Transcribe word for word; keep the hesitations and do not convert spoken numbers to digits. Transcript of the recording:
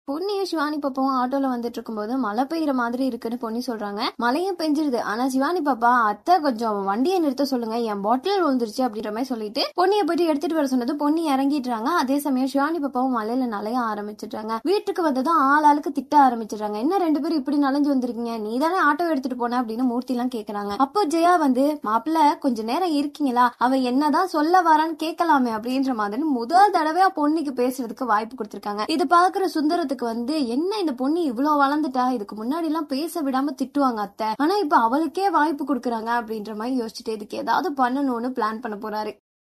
பொன்னியும் சிவானி பாப்பாவும் ஆட்டோல வந்துட்டு இருக்கும்போது மழை பெய்யற மாதிரி இருக்குன்னு பொன்னி சொல்றாங்க. மழையும் பெஞ்சிருது. ஆனா சிவானி பாப்பா அத்தை கொஞ்சம் வண்டியை நிறுத்த சொல்லுங்க, என் பாட்டில் விழுந்துருச்சு அப்படின்ற மாதிரி சொல்லிட்டு பொன்னியை போயிட்டு எடுத்துட்டு வர சொன்னது பொன்னி இறங்கிடுறாங்க. அதே சமயம் சிவானி பாப்பாவும் மலையில நலைய ஆரம்பிச்சிடுறாங்க. வீட்டுக்கு வந்ததும் ஆள் ஆளுக்கு திட்ட ஆரம்பிச்சிடுறாங்க. என்ன ரெண்டு பேரும் இப்படி நனைஞ்சு வந்திருக்கீங்க, நீ தானே ஆட்டோ எடுத்துட்டு போன அப்படின்னு மூர்த்தி எல்லாம் கேக்குறாங்க. அப்போ ஜெயா வந்து மாப்பிள்ள கொஞ்ச நேரம் இருக்கீங்களா, அவ என்னதான் சொல்ல வரான்னு கேட்கலாமே அப்படின்ற மாதிரி முதல் தடவையா பொன்னிக்கு பேசுறதுக்கு வாய்ப்பு கொடுத்திருக்காங்க. இது பாக்குற சுந்தரத்துக்கு வந்து என்ன இந்த பொண்ணு இவ்வளவு வளர்ந்துட்டா, இதுக்கு முன்னாடி எல்லாம் பேச விடாம திட்டுவாங்க அத்தை, ஆனா இப்ப அவளுக்கே வாய்ப்பு கொடுக்கறாங்க அப்படின்ற மாதிரி யோசிச்சுட்டு இதுக்கு ஏதாவது பண்ணணும்னு பிளான் பண்ண போறாரு.